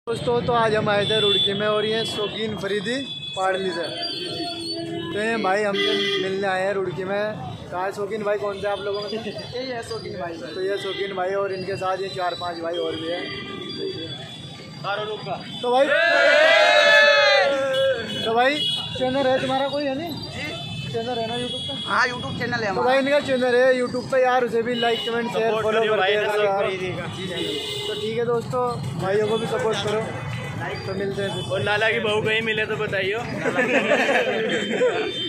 दोस्तों तो आज हम आए थे रुड़की में और ये शौकीन फरीदी पाड़ली से। तो ये भाई हमसे मिलने आए हैं रुड़की में। कहाँ है शौकीन भाई? कौन से आप लोगों में? यही है शौकीन भाई। तो ये शौकीन भाई और इनके साथ ये 4-5 भाई और भी हैं। तो भाई चैनल है तुम्हारा कोई है नहीं? चैनल है ना यूट्यूब पे? हाँ यूट्यूब चैनल है। तो भाई इनका चैनल है यूट्यूब पे यार, उसे भी लाइक कमेंट शेयर फॉलो करके। तो ठीक है दोस्तों, भाइयों को भी सपोर्ट करो। तो मिलते हैं। और लाला की बहू कहीं मिले तो बताइए।